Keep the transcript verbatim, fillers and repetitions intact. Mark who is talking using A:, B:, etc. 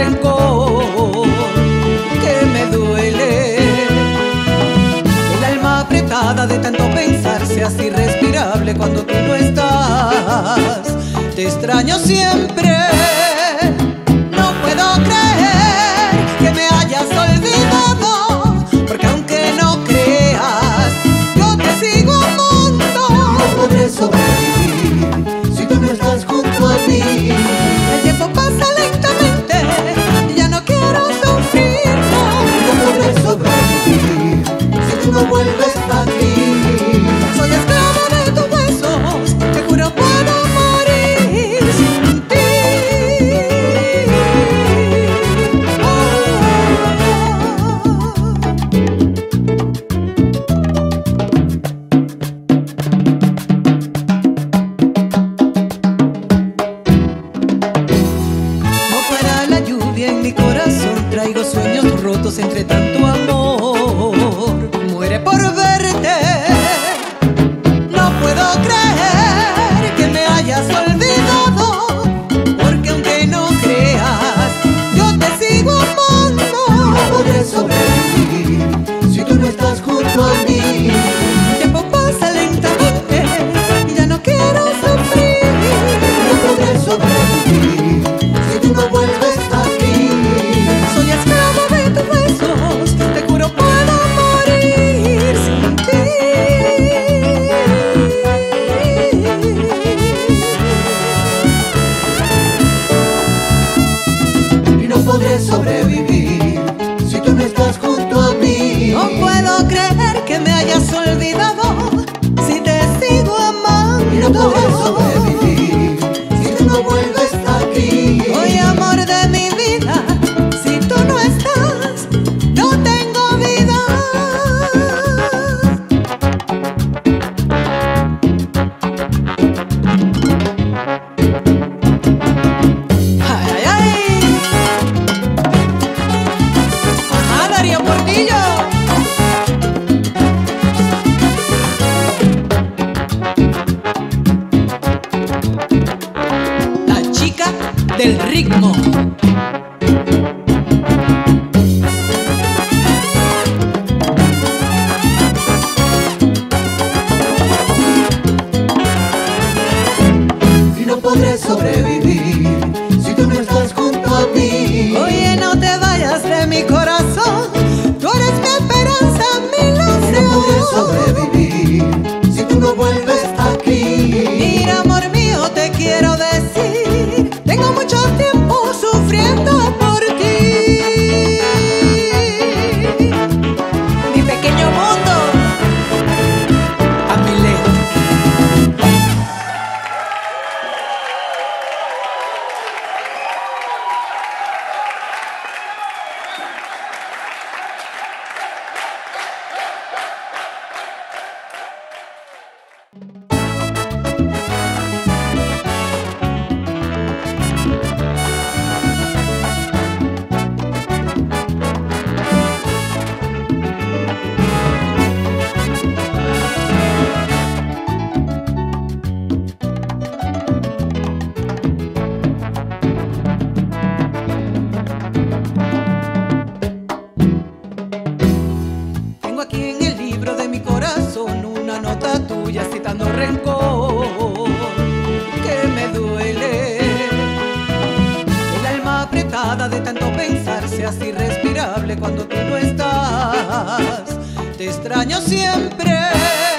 A: rencor que me duele. El alma apretada de tanto pensar se hace irrespirable cuando tú no estás. Te extraño siempre. No puedo creer que me hayas olvidado, porque aunque no creas, yo te sigo amando.
B: No podré sobrevivir si tú no estás junto a mí.
A: El tiempo pasa lentamente y ya no quiero sufrir. No,
B: no podré sobrevivir si tú no vuelves aquí.
A: Soy esclava de tus besos, te juro puedo morir sin ti. No para la lluvia en mi corazón, traigo sueños rotos entre tanto amor. Muere por verte. No puedo creer que me hayas olvidado, porque aunque no creas, yo te sigo amando.
B: No podré sobrevivir si tú no estás junto a mí.
A: El tiempo pasa lentamente y ya no quiero sufrir.
B: No podré sobrevivir si tú no vuelves aquí.
A: Soy esclava de tus besos, te juro puedo morir sin ti.
B: Y no podré sobrevivir si tú no estás junto a mí.
A: No puedo creer que me hayas olvidado si te sigo amando.
B: Y no podré sobrevivir si tú no vuelves aquí.
A: Oye, amor de mi vida, si tú no estás, no tengo vida. Ay, ay, ay. Ajá, Darío Portillo. La chica del ritmo.
B: Y no podré sobrevivir si tú no estás junto a mí.
A: Oye, no te vayas de mi corazón, tú eres mi esperanza, mi
B: Y no podré
A: ilusión.
B: sobrevivir si tú no vuelves aquí.
A: Mira, amor mío, te quiero decir, tengo mucho tiempo sufriendo por ti. Mi pequeño mundo a mi lejos. Tengo aquí en el libro de mi corazón una nota tuya citando rencor que me duele. El alma apretada de tanto pensar se hace irrespirable cuando tú no estás. Te extraño siempre.